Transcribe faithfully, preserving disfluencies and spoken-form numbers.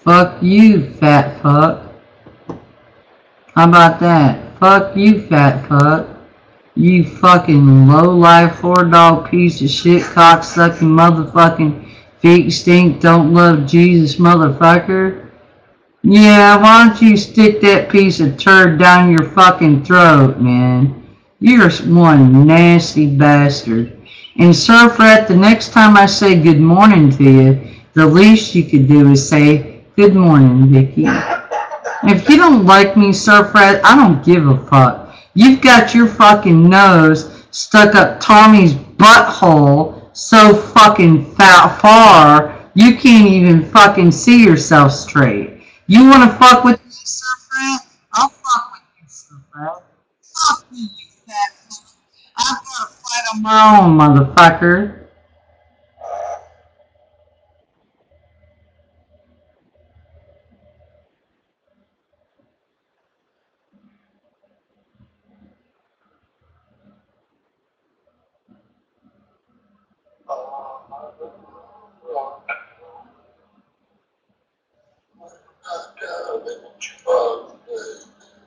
Fuck you, fat fuck. How about that? Fuck you, fat fuck. You fucking low-life, whore-dog piece of shit, cock-sucking motherfucking feet stink, don't love Jesus motherfucker. Yeah, why don't you stick that piece of turd down your fucking throat, man? You're one nasty bastard. And Surfrat, the next time I say good morning to you, the least you could do is say good morning, Vicky. If you don't like me, Surfrat, I don't give a fuck. You've got your fucking nose stuck up Tommy's butthole so fucking far, you can't even fucking see yourself straight. You wanna fuck with me, Surfrat? I'll fuck with you, Surfrat. Fuck you, you fat fuck. I've got to fight on my own, motherfucker.